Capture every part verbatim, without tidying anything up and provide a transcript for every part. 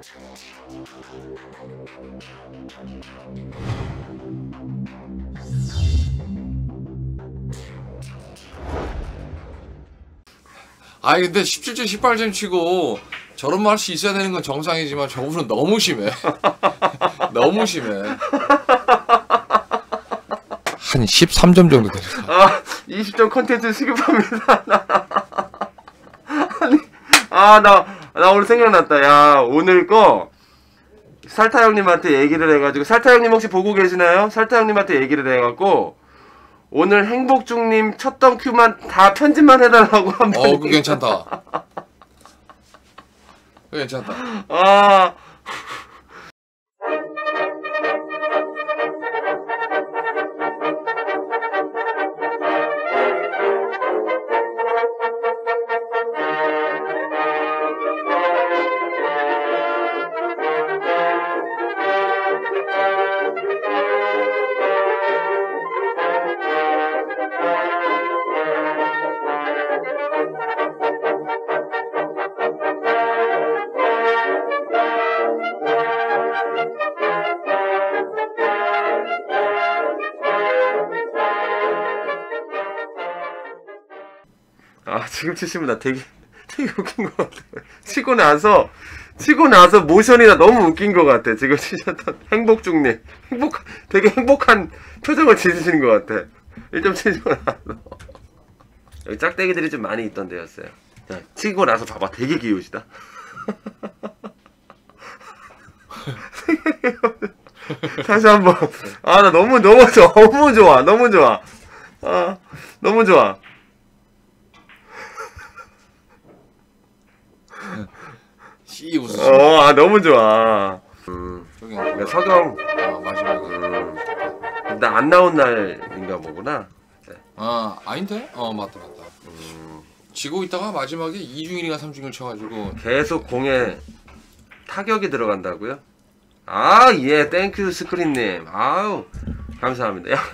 아니 근데 십칠 점 십팔 점 치고 저런 맛이 있어야 되는 건 정상이지만 저분은 너무 심해. 너무 심해. 한 십삼 점 정도 되죠. 아, 이십 점 컨텐츠 시급합니다. 아니, 아, 나, 나 오늘 생각났다. 야, 오늘 거 살타 형님한테 얘기를 해가지고, 살타 형님 혹시 보고 계시나요? 살타 형님한테 얘기를 해갖고, 오늘 행복중님 쳤던 큐만 다 편집만 해달라고 한 번. 어, 그거 괜찮다. 그거 괜찮다. 아. 아, 지금 치시면 나 되게, 되게 웃긴 것 같아. 치고 나서, 치고 나서 모션이나 너무 웃긴 것 같아. 지금 치셨던 행복중님. 행복, 되게 행복한 표정을 지으시는 것 같아. 일 점 치고 나서. 여기 짝대기들이 좀 많이 있던 데였어요. 자, 치고 나서 봐봐. 되게 귀여우시다. 다시 한 번. 아, 나 너무, 너무 좋아. 너무 좋아. 너무 좋아. 아, 너무 좋아. 씨 웃으시. 어, 아, 너무 좋아. 음, 저기 그러니까 서경, 아 마지막에. 음, 나 안 나온 날인가 보구나. 네. 아 아닌데? 어 맞다 맞다. 음, 지고 있다가 마지막에 이중일인가 삼중일 쳐가지고. 계속 공에 타격이 들어간다고요? 아, 예, 땡큐 스크린님. 아우, 감사합니다. 야,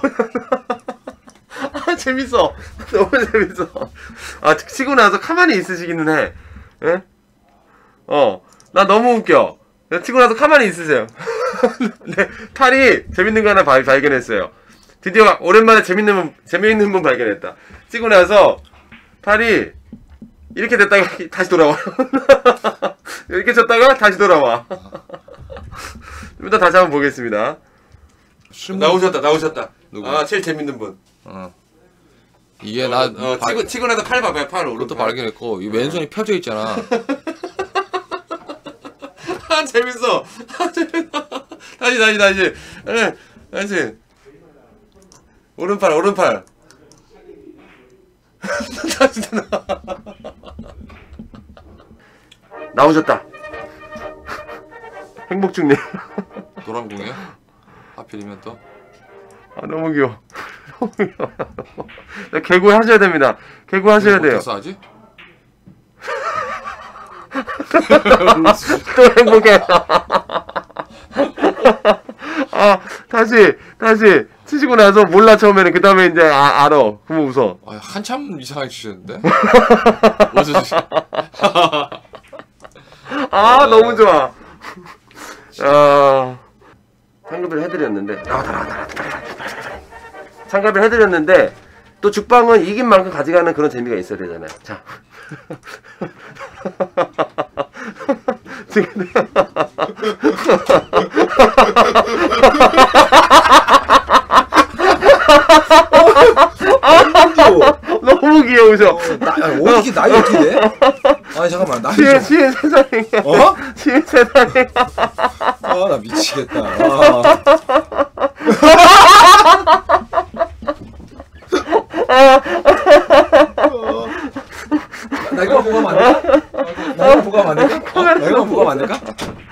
아, 재밌어. 너무 재밌어. 아, 치고 나서 가만히 있으시기는 해. 예? 어, 나 너무 웃겨. 치고 나서 가만히 있으세요. 네, 탈이 재밌는 거 하나 발, 발견했어요. 드디어 오랜만에 재밌는 분, 재밌는 분 발견했다. 치고 나서 탈이 이렇게 됐다가 다시 돌아와요. 이렇게 쳤다가 다시 돌아와. 좀 이따 다시 한번 보겠습니다. 실물... 나오셨다, 나오셨다. 누구? 아, 제일 재밌는 분. 어. 이게 어, 나 어, 발... 치고, 치고 나서 팔 봐봐요, 팔. 그것도 발견했고 이 왼손이 펴져 있잖아. 아, 재밌어. 아, 재밌어. 다시, 다시, 다시. 네, 다시. 오른팔, 오른팔. 다시 나. 나오셨다. 행복중님. 노란공이야? 하필이면 또. 아, 너무 귀여워. 너무 귀여워. 개구 하셔야 됩니다. 개구 하셔야 돼요. 어디서 하지? 또 행복해. 아, 다시, 다시. 치시고 나서 몰라, 처음에는. 그 다음에 이제, 아, 알아. 그러면 웃어. 아, 한참 이상하게 치셨는데? 웃으시. 아, 너무 좋아. 아, 상급을 해드렸는데. 나왔다, 나왔다, 나왔다. 상급을 해드렸는데, 또 죽방은 이긴 만큼 가져가는 그런 재미가 있어야 되잖아요. 자. 지금 너무 귀여우셔. 어, 나, 아니, 어떻게 나이 어떻게 돼? 아니 잠깐만 나이 지혜 지혜 세 살이야. 어? 지혜 세 살이야. 아 나 미치겠다. 아. 어. 나 이거 보고 하면 안 될까? 나 이거 보고 하면 안 될까? 어? 나 이거 보고 하면 안 될까?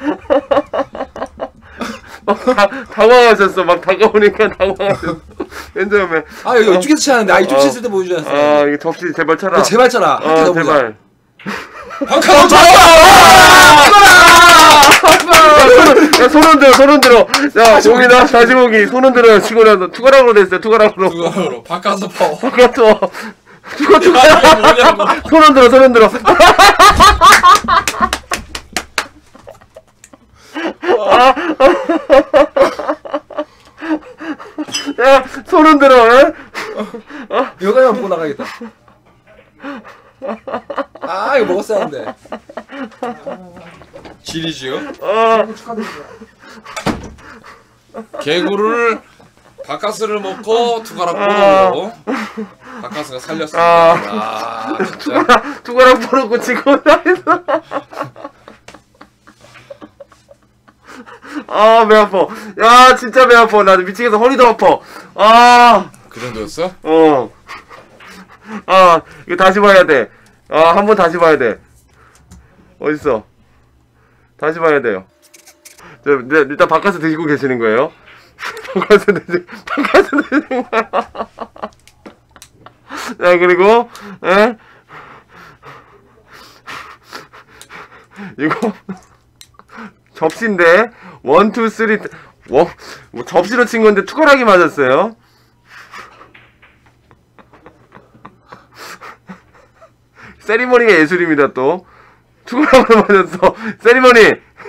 막 다, 당황하셨어. 막 다가오니까 당황하셨어. 맨 처음에. 아 여기 이쪽에서 치는데 아 이쪽 어. 쳤을 때 보여주지 않았어. 아, 이거 접시 제발 쳐라. 제발 쳐라. 어, 제발. 박하로 쳐! 야, 손 흔들어, 손 흔들어. 야, 공이나 다시 보기. 손 흔들어. 치고 나서 투가락으로 됐어요. 투가락으로. 그거로 바꿔서 퍼. 바꿔서. 투가, 투가. 손 흔들어, 손 흔들어. 야, 소름 들어. 에? 여기만 보고 나가겠다. 아 이거 먹었어야 하는데. 지리지요? 어. 축하드립니다. 개구를 바카스를 먹고 투가락으로 바카스가 살렸습니다. 아, 진짜. 투가락 벌었고 지금 나에서. 아, 배 아파. 야, 진짜 배 아파. 나 미치겠어. 허리도 아파. 아. 그 정도였어? 어. 아, 이거 다시 봐야 돼. 아, 한 번 다시 봐야 돼. 어딨어? 다시 봐야 돼요. 저, 네, 일단 바카스 드시고 계시는 거예요? 바카스 드시, 바카스 드시는 거야. 자, 그리고, 에? 이거, 접시인데, 원, 투, 쓰리, 원, 뭐, 접시로 친 건데, 투가락이 맞았어요. 세리머니가 예술입니다, 또. 투가락으로 맞았어. 세리머니!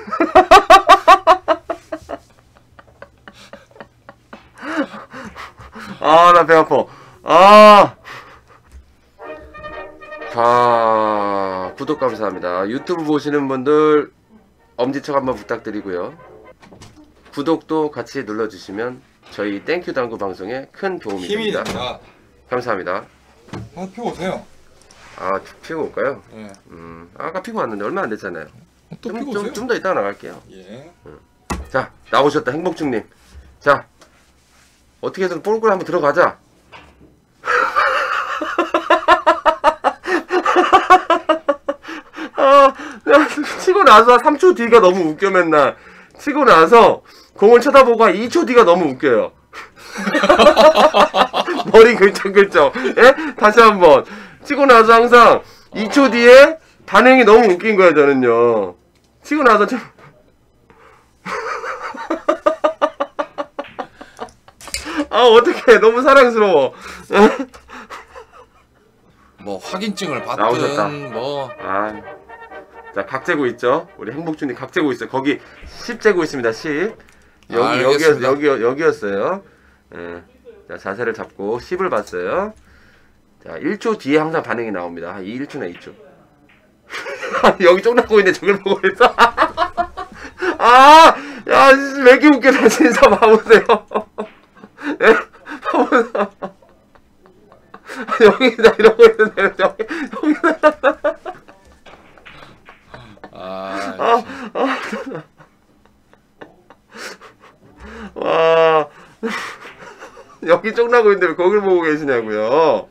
아, 나 배 아파. 아. 자, 구독 감사합니다. 유튜브 보시는 분들 엄지척 한번 부탁드리고요. 구독도 같이 눌러주시면 저희 땡큐 당구 방송에 큰 도움이 힘이 됩니다. 됩니다. 감사합니다. 한번 피고 오세요. 아, 피고 올까요? 예. 음, 아까 피고 왔는데 얼마 안 됐잖아요. 또 좀, 피고 좀, 오세요. 좀 더 이따가 나갈게요. 예. 자, 나오셨다, 행복중님. 자, 어떻게 해서 볼골 한번 들어가자. 아, 치고 나서 삼 초 뒤가 너무 웃겨, 맨날. 치고 나서 공을 쳐다보고 한 이 초 뒤가 너무 웃겨요. 머리 긁적긁적. 예? 다시 한번. 치고 나서 항상 이 초 뒤에 반응이 너무 웃긴 거예요, 저는요. 치고 나서 좀. 아, 어떡해. 너무 사랑스러워. 뭐 확인증을 나오셨다. 받든 뭐 아. 자, 각 재고 있죠? 우리 행복준이 각 재고 있어요. 거기 십 재고 있습니다, 십. 여기, 여기, 알겠습니다. 여기, 여기였어요. 예. 자, 자세를 잡고 십을 봤어요. 자, 일 초 뒤에 항상 반응이 나옵니다. 이 일 초나 이 초. 여기 쫑나고 있는데 저걸 보고 있어. 아! 야, 왜 이렇게 웃겨. 나 진짜 봐보세요. 예? 봐보세요. 여기다 이러고 있는데, 여기, 여기다. 아, 아, 아, 와, 여기 쫑나고 있는데 왜 거길 보고 계시냐고요?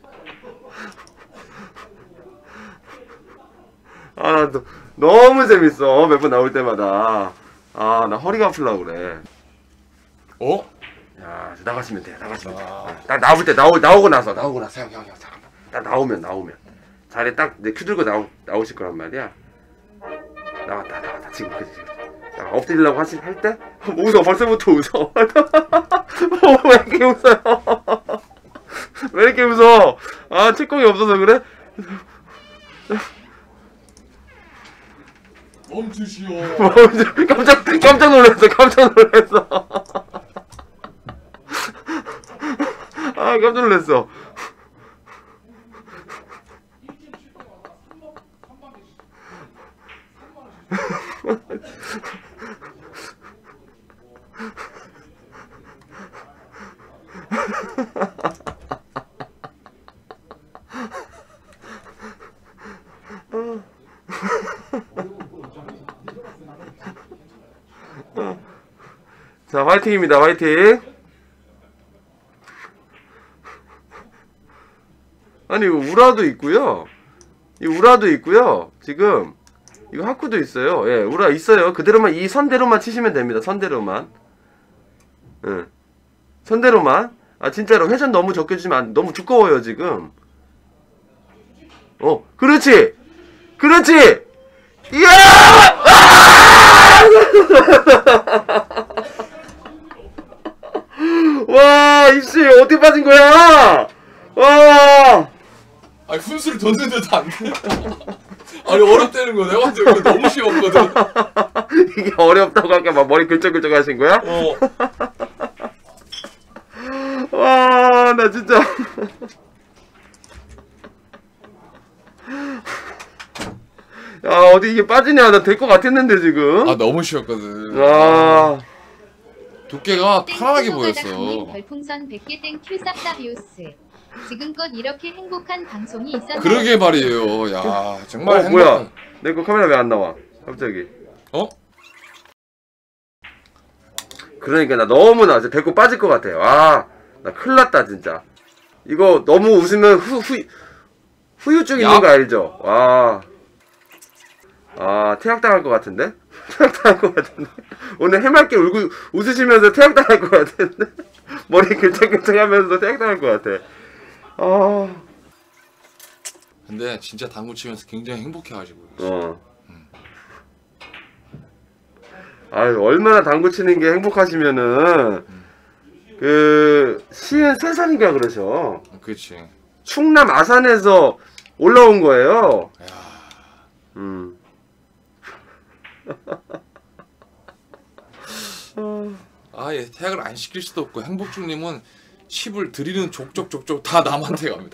아, 나 너, 너무 재밌어. 몇 번 나올 때마다. 아, 나 허리가 아프려고 그래. 어? 야, 나가시면 돼요. 나가시면 돼요. 아. 딱 나올 때 나오 나오고 나서 나오고 나서 형, 형, 형, 잠깐만. 딱 나오면 나오면 자리 딱 내 큐 들고 나오 나오실 거란 말이야. 나왔다, 나왔다. 지금 그지. 자, 엎드리려고 하시 할 때? 뭐 웃어. 벌써부터 웃어. 어, 왜 이렇게 웃어요? 왜 이렇게 웃어? 아, 책공이 없어서 그래? 멈추시오. 깜짝 깜짝 놀랐어. 깜짝 놀랐어. 아, 깜짝 놀랐어. 자, 화이팅입니다. 화이팅. 아니, 이거 우라도 있고요. 이 우라도 있고요. 지금 이거 하쿠도 있어요. 예, 우라 있어요. 그대로만 이 선대로만 치시면 됩니다. 선대로만. 예. 선대로만. 아, 진짜로 회전 너무 적게 주시면 안, 너무 두꺼워요, 지금. 어, 그렇지. 그렇지. 이야! 아! 와, 이씨 어디 빠진 거야? 와! 아니 훈수를 던졌는데도 안 돼. 아니 어렵다는 거 내가 봤을 때 이거 너무 쉬웠거든. 이게 어렵다고 아까 막 머리 긁적긁적 하신 거야? 어. 와, 나 진짜. 야, 어디 이게 빠지냐? 나 될 것 같았는데, 지금. 아 너무 쉬웠거든. 와. 두께가 편안하게 보였어. 별풍선 백 개 땡큐 쌉쌉이오스. 지금껏 이렇게 행복한 방송이 있었나요? 그러게 말이에요. 야 정말 어, 행복한. 뭐야? 내 거 카메라 왜 안 나와? 갑자기. 어? 그러니까 나 너무 나 진짜 배꼽 빠질 것 같아. 와, 나 큰일 났다, 진짜. 이거 너무 웃으면 후, 후, 후유증 있는 야. 거 알죠? 와. 아, 퇴학당할 것 같은데? 퇴학당할 것 같은데? 오늘 해맑게 울고, 웃으시면서 퇴학당할 것 같은데? 머리 긁적긁적 하면서 퇴학당할 것 같아. 아. 근데 진짜 당구 치면서 굉장히 행복해하시고 있어. 어. 아유, 얼마나 당구 치는 게 행복하시면은, 그, 시은 세 살인가 그러셔. 그렇지. 충남 아산에서 올라온 거예요. 야. 음. 아예 태학을 안 시킬 수도 없고 행복중님은 칩을 드리는 족족족족 다 남한테 갑니다.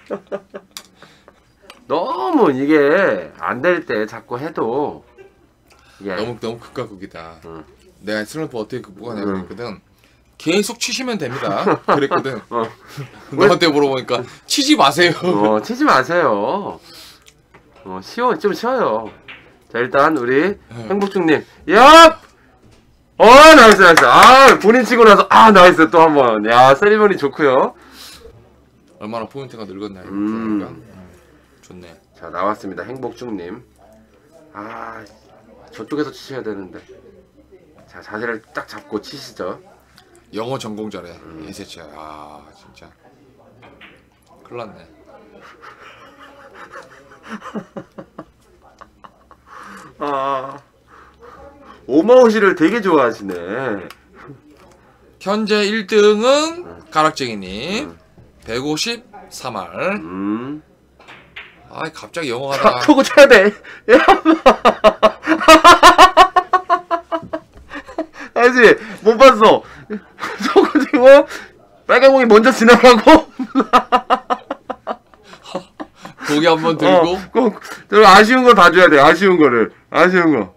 너무 이게 안 될 때 자꾸 해도 이게 너무 너무 극과 극이다. 응. 내가 슬럼프 어떻게 극복하냐고 응. 그랬거든. 계속 치시면 됩니다. 그랬거든. 어, 너한테 물어보니까 치지 마세요. 어, 치지 마세요. 어, 쉬워, 좀 쉬워요. 자, 일단 우리 행복중님, 야! 어, 나이스, 나이스. 아, 본인 치고 나서, 아, 나이스. 또 한 번. 야, 세리머니 좋고요. 얼마나 포인트가 늙었나. 음. 그러니까. 음, 좋네. 자, 나왔습니다. 행복중님. 아, 저쪽에서 치셔야 되는데. 자, 자세를 딱 잡고 치시죠. 영어 전공자래. 예세치야. 아 진짜. 큰일 났네. 아, 오마오시를 되게 좋아하시네. 현재 일 등은 가락쟁이님. 백오십삼 알. 음. 아 갑자기 영어 자, 하다가. 그거 쳐야 돼. 야, 알지? 못 봤어. 저거 지금 빨간 공이 먼저 지나가고. 고기 한번 들고. 어, 꼭, 저 아쉬운 걸 봐줘야 돼. 아쉬운 거를. 아쉬운 거.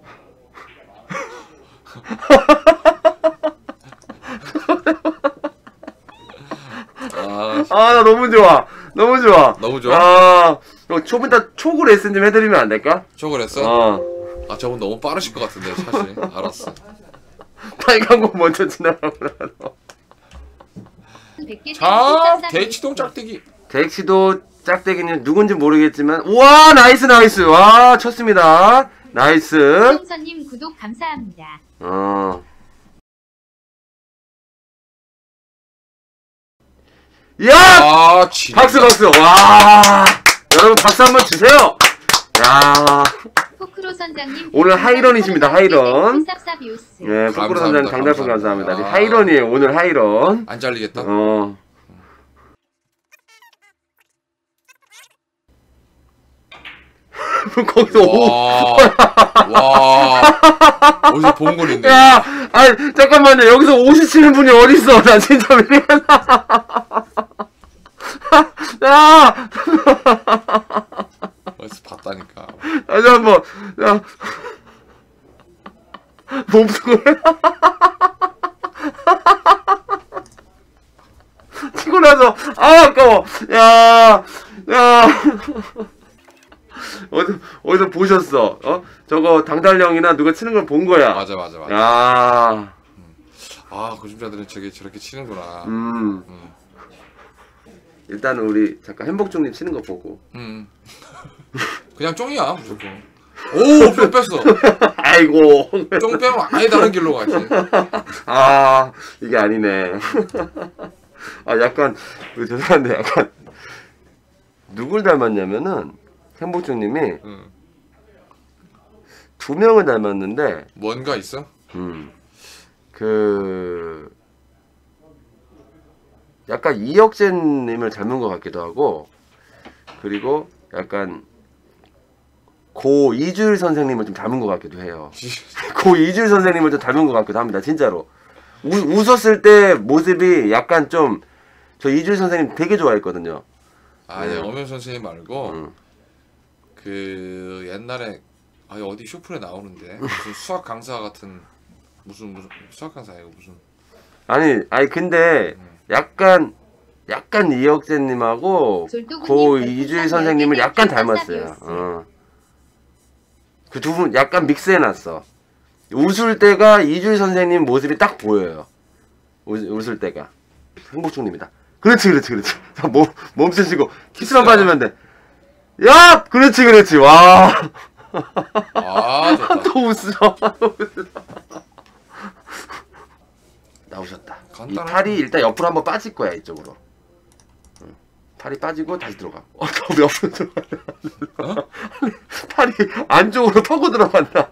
아, 아, 나 너무 좋아. 너무 좋아. 너무 좋아? 아, 초분 다 초구 레슨 좀 해드리면 안 될까? 저걸 했어? 어. 아 저분 너무 빠르실 것 같은데 사실. 알았어. 빨간 공 먼저 지나가고 나서. 백 개 자 땡큐 쌉쌉이오스. 대치동 짝대기. 덱시도 짝대기는 누군지 모르겠지만, 우와, 나이스, 나이스. 와, 쳤습니다. 나이스. 송선님 구독 감사합니다. 어. 야! 아 진. 박수, 박수. 와. 여러분, 박수 한번 주세요. 야. 포크로 선장님 오늘 하이런이십니다, 하이런. 쌉쌉이오스. 예, 포크로 감사합니다, 선장 장달품 감사합니다. 감사합니다. 하이런이에요, 오늘 하이런. 안 잘리겠다. 어. 거기서 오. 와. 와. 어디서 본 건 있네. 야, 아니 잠깐만요. 여기서 오시 치는 분이 어디 있어? 나 진짜 미안하다. 야, 어디서 봤다니까. 다시 한번. 야, 몸통을 치고 나서 아 아까워. 야, 야. 어디서 어디서 보셨어? 어? 저거 당달령이나 누가 치는 걸 본 거야. 맞아 맞아 맞아. 야, 아 고심자들은 저게 저렇게 치는구나. 음. 음. 일단 우리 잠깐 행복중님 치는 거 보고. 음. 그냥 쫑이야 무조건. 오, 뿅 뺐어. 아이고. 쫑 빼면 아예 다른 길로 가지. 아, 이게 아니네. 아, 약간 그 죄송한데 약간 누굴 닮았냐면은 행복중님이 응. 두 명을 닮았는데, 뭔가 있어? 음, 그 약간 이혁재님을 닮은 것 같기도 하고, 그리고 약간 고 이주일 선생님을 좀 닮은 것 같기도 해요. 고 이주일 선생님을 좀 닮은 것 같기도 합니다. 진짜로. 우, 웃었을 때 모습이 약간 좀 저 이주일 선생님 되게 좋아했거든요. 아, 네, 음. 엄연 선생님 말고 음. 그 옛날에 아 어디 쇼플에 나오는데 무슨 수학 강사 같은 무슨 무슨 수학 강사 아니고 무슨 아니 아니 근데 약간 약간 이혁재님하고 졸도구님 고 별풍선 이주일 선생님을 열 개 약간 땡큐 닮았어요. 쌉싸비우스. 어. 그 두 분 약간 믹스해놨어. 웃을 때가 이주일 선생님 모습이 딱 보여요. 웃, 웃을 때가. 행복중입니다. 그렇지 그렇지 그렇지. 몸, 몸 쓰시고 키스만 빠지면 돼. 야! 그렇지 그렇지. 와. 아 좋다. 또 웃어. 또 웃어. 나오셨다. 이 간단하네. 팔이 일단 옆으로 한번 빠질 거야 이쪽으로. 응. 팔이 빠지고 다시 들어가. 어, 더 옆으로 들어간다. 어? 팔이 안쪽으로 터고 들어간다.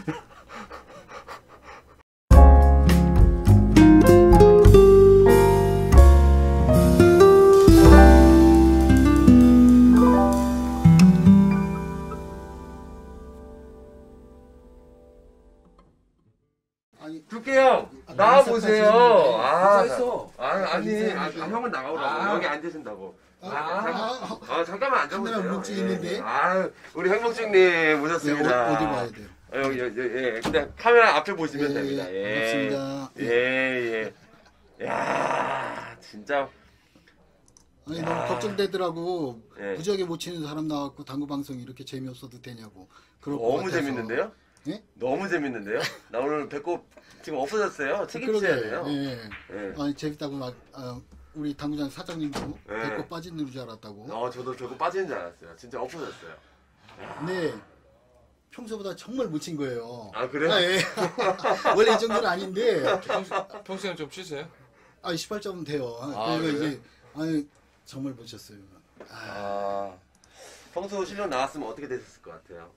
두께 형 나와 보세요. 아, 인사했어. 아, 아니, 인사했는데. 아, 아, 형은 나오라고. 아. 여기 앉으신다고. 아. 아, 아, 잠깐만 앉아보세요. 카메라 뭉치 있는데. 아, 우리 행복중님 모셨습니다. 네, 어, 어디 봐야 돼요? 어, 여기, 여기, 예, 그냥 카메라 앞에 보시면 예, 됩니다. 예. 반갑습니다. 예, 예. 야, 진짜. 아니 야. 너무 걱정되더라고. 예. 무지하게 못 치는 사람 나왔고 당구 방송이 이렇게 재미없어도 되냐고. 그럴 것 너무 같아서. 재밌는데요? 예? 너무 재밌는데요? 나 오늘 배꼽 지금 없어졌어요. 책임져야 돼요. 예. 예. 아니 재밌다고 막 아, 우리 당구장 사장님도 예. 배꼽 빠지는 줄 알았다고. 어, 저도 배꼽 빠지는 줄 알았어요. 진짜 없어졌어요. 근데 평소보다 정말 못 친 거예요. 아, 그래요? 예. 원래 이 정도는 아닌데 평소, 평소에 좀 치세요? 아 십팔 점 돼요. 아, 그래서 그래요? 이제 아니 정말 못 쳤어요. 아, 평소 실력 나왔으면 어떻게 됐을 것 같아요?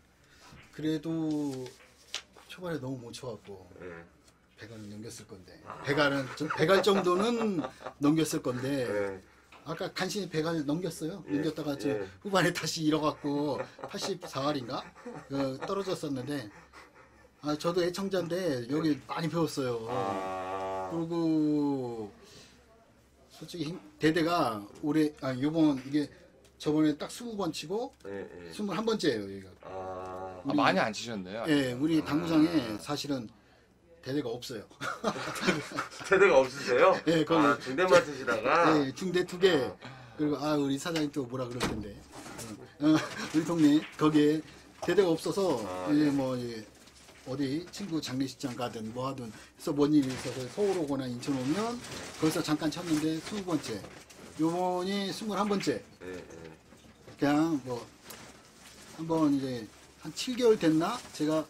그래도 초반에 너무 못 쳐갖고 예. 배가는 넘겼을 건데 배가는 좀 배갈 정도는 넘겼을 건데 예. 아까 간신히 배가를 넘겼어요. 예, 넘겼다가 저 예. 후반에 다시 잃어갖고 팔십사 할인가 어, 떨어졌었는데 아 저도 애청자인데 여기 많이 배웠어요. 아, 그리고 솔직히 힘- 대대가 올해 아 요번 이게 저번에 딱 스무 번 치고 예, 예. 스물한 번째예요 여기가. 아, 아, 많이 안 치셨네요. 예, 우리 당구장에 사실은 대대가 없어요. 세대가 없으세요? 예, 거기- 아, 중대만 쓰시다가. 예, 중대 두 개. 그리고 아 우리 사장님 또 뭐라 그럴 텐데. 어, 어, 우리 동네 거기에 대대가 없어서 아, 이제 네. 뭐 이제 어디 친구 장례식장 가든 뭐 하든 해서 뭔 일이 있어서 서울 오거나 인천 오면 거기서 잠깐 쳤는데 스무 번째. 요번이 스물한 번째. 예, 예. 그냥 뭐 한번 이제 한 칠 개월 됐나? 제가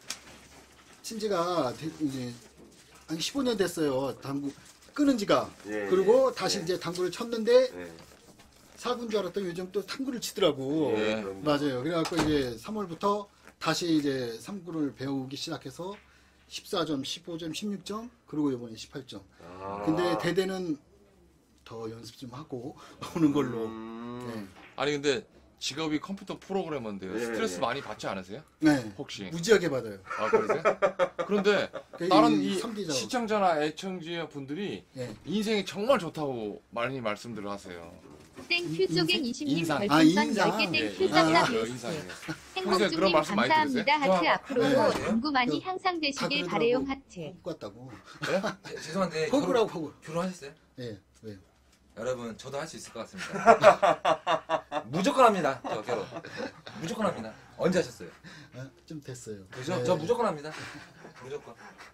친지가 되- 이제 한 십오 년 됐어요. 당구 끊은 지가. 예, 그리고 예, 다시 예. 이제 당구를 쳤는데 예. 사구인 줄 알았더니 요즘 또 탐구를 치더라고. 예. 그럼요. 맞아요. 그래갖고 이제 삼월부터 다시 이제 삼구를 배우기 시작해서 십사 점, 십오 점, 십육 점, 그리고 이번에 십팔 점. 아. 근데 대대는 더 연습 좀 하고 오는 걸로. 음. 아니 근데 직업이 컴퓨터 프로그래머인데요. 예, 스트레스 예. 많이 받지 않으세요? 네. 네. 혹시? 무지하게 받아요. 아 그러세요? 그런데 그 다른 이 이 삼 디 작업. 시청자나 애청자 분들이 예. 인생이 정말 좋다고 많이 말씀들을 하세요. 땡큐 쪼갱 이십님 인상. 아, 별풍선 인상. 열 개 예, 땡큐 아, 쌉싸 그 뷰스. 인상이에요. 평소에 그런 행복주님 말씀 많이 감사합니다. 들으세요? 하트 저- 앞으로도 네. 당구만이 그- 향상되시길 다 바래요. 그러더라고. 하트. 호구 같다고. 예, 죄송한데 호구라고 결혼, 호구. 결혼하셨어요? 예. 왜? 여러분 저도 할 수 있을 것 같습니다. 무조건 합니다. 저 결혼. 무조건 합니다. 언제 하셨어요? 아, 좀 됐어요. 그죠? 네. 저 무조건 합니다. 무조건.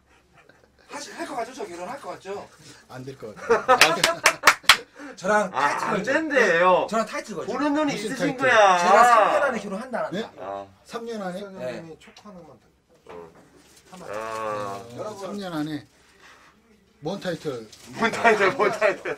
하실 할것 같죠? 저 결혼할 것 같죠? 안될 것 같아요. 저랑 아, 타이틀 안 걸죠? 된대요. 저랑 타이틀 걸죠? 보는 눈이 무슨 있으신 타이틀? 거야. 제가 삼 년 안에 결혼한다 안 네? 한다. 아, 삼 년 안에? 네. 아. 어, 삼 년 안에 뭔 타이틀? 뭔 타이틀, 뭔 타이틀.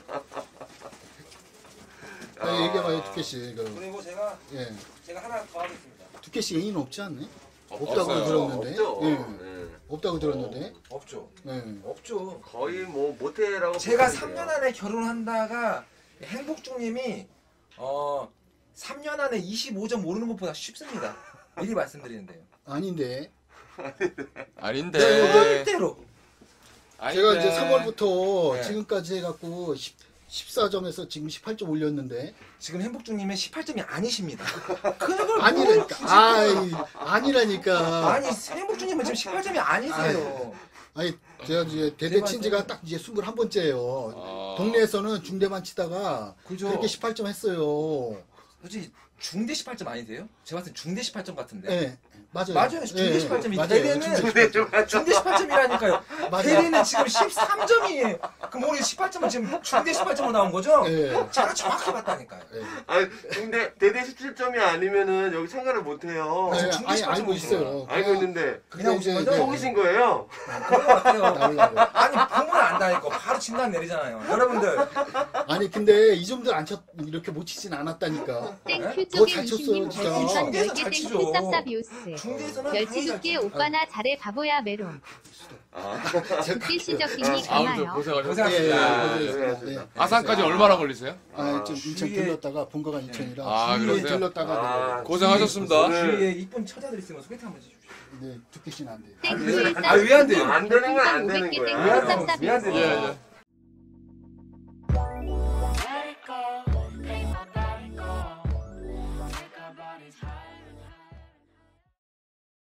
아, 얘기해봐요, 두께씨. 그, 그리고 제가 예. 제가 하나 더 하겠습니다. 두께씨 애인 없지 않네? 어, 없다고 없어요. 들었는데. 없죠. 예. 네. 없다고 들었는데. 없죠. 예. 없죠. 거의 뭐 모텔이라고. 제가 보시면 삼 년 돼요. 안에 결혼한다가 행복중님이 어 삼 년 안에 이십오 점 오르는 것보다 쉽습니다. 미리 말씀드리는데요. 아닌데. 아닌데. 절대로. 제가 이제 삼월부터 네. 지금까지 해갖고 십사 점에서 지금 십팔 점 올렸는데. 지금 행복중님은 십팔 점이 아니십니다. 그걸 아니라니까. 뭘 아이, 아니라니까. 아니 행복중님은 지금 십팔 점이 아니세요. 아니, 제가 이제 대대 제발 친지가 딱 이제 스물한 번째예요. 아. 동네에서는 중대만 치다가 그죠. 그렇게 십팔 점 했어요. 솔직히 중대 십팔 점 아니세요? 제가 봤을 때 중대 십팔 점 같은데. 네, 맞아요. 맞아요. 중대 네, 십팔 점이 맞아요. 대대는 중대 중대 십팔 점이라니까요. 맞아요. 대대는 지금 십삼 점이에요. 그럼 우리 십팔 점은 지금 중대 십팔 점으로 나온 거죠? 네. 제가 정확히 봤다니까요. 네. 아니 근데 대대 십칠 점이 아니면은 여기 참가를 못해요. 네, 중대 아니, 십팔 점 알고 오시네요. 있어요. 알고 있는데 그냥 오신 거죠? 속이신 거예요? 그런 것 같아요. 나오려고. 아니 보면 안다니까 바로 진단 내리잖아요. 여러분들 아니 근데 이 정도 안 쳤, 이렇게 못 치진 않았다니까. 땡큐 더 쪽에 잘 이십님 쳤어요, 진짜. 별풍선 중대에서 열 개 잘 치죠. 땡큐 쌉쌉이오스. 중대에서는 열지 당연히 잘 높게 치죠. 오빠나 잘해 바보야 메롱. 듣기 시적이니 아무튼 감아요. 고생하셨습니다. 예, 예, 아, 고생했습니다. 네. 아산까지 얼마나 걸리세요? 아, 좀 인천 주위에- 들렀다가 본거가 인천이라 아, 주위에 그러세요? 들렀다가 아, 고생하셨습니다. 오늘- 주위에 이쁜 처자들 있으면 소개팅 한번 해주십시오. 네, 듣기신 안 돼요. 땡큐 아, 왜안 돼요? 안 되는 건 안 별풍선 되는 오백 개 거야. 땡큐 미안해요. 쌉쌉이오스. 미안해요. 예, 예.